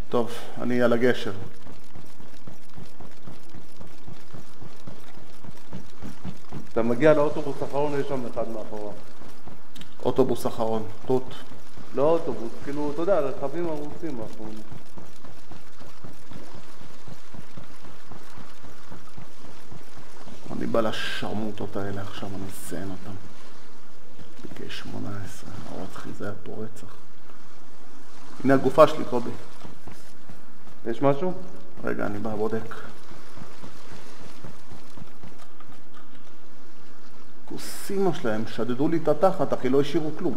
טוב, אני על הגשר. אתה מגיע לאוטובוס האחרון, יש שם אחד מאחורה. אוטובוס אחרון, תות. לא אוטובוס, כאילו, אתה יודע, רכבים ערוצים האחרונים. אני בא לשרמוטות האלה עכשיו, אני אסיים אותם. ביקש 18, הרצחי זה היה פה רצח. הנה הגופה שלי, קובי. יש משהו? רגע, אני בא בודק. כוסימה שלהם, שדדו לי את התחת, אחי, לא השאירו כלום.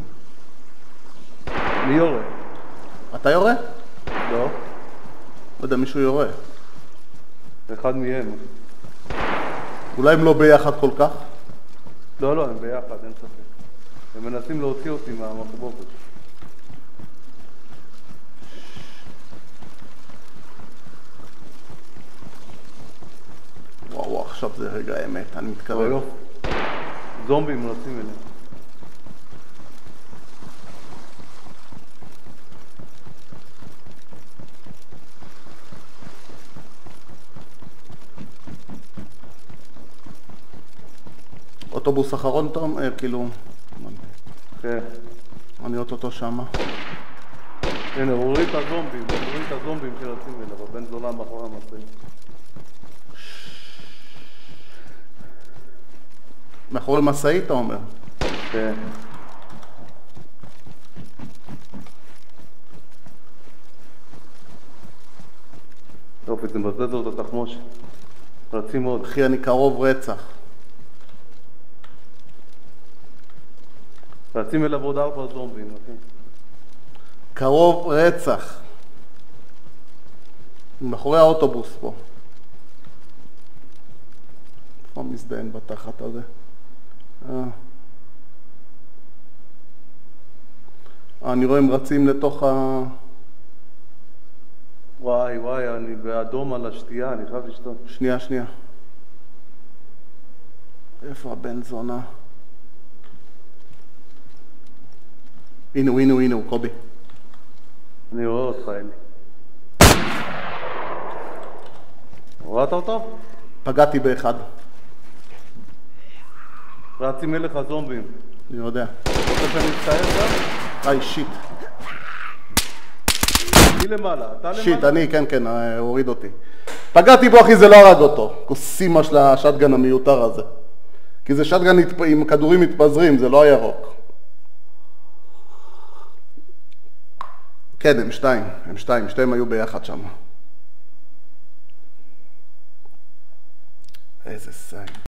מי יורה? אתה יורה? לא. לא יודע, מישהו יורה. אחד מהם. אולי הם לא ביחד כל כך? לא, הם ביחד, אין ספק. הם מנסים להוציא אותי מהמחבוקת. וואו, עכשיו זה רגע האמת, אני מתקרב. זומבים רצים אליהם. אוטובוס אחרון, תום, כאילו... כן. אני אוטוטו שמה. הנה, הוא הוריד את הזומבים שרצים אליו, הבן זונה מאחורי המשאית. מאחורי משאית, אתה אומר? כן. יופי, זה מבזבז לו את התחמושת. רצים עוד. אחי, אני קרוב רצח. רצים אליו עוד 4 זומבים, אחי. קרוב רצח. מאחורי האוטובוס פה. איפה מזדיין בתחת הזה? אני רואה הם רצים לתוך ה... וואי, אני באדום על השתייה, אני חייב לשתות. שנייה. איפה הבן זונה? הנה הוא, קובי. אני רואה אותך, אלי. רואת אותו? פגעתי באחד. רצים אליך זומבים. אני יודע. רוצה שאני אצטער גם? שיט. מי למעלה? אתה למעלה? שיט, אני, כן, הוריד אותי. פגעתי בו, אחי, זה לא הרג אותו. כוסימה של השטגן המיותר הזה. כי זה שטגן עם כדורים מתפזרים, זה לא הירוק. כן, הם שתיים היו ביחד שם. איזה סיים.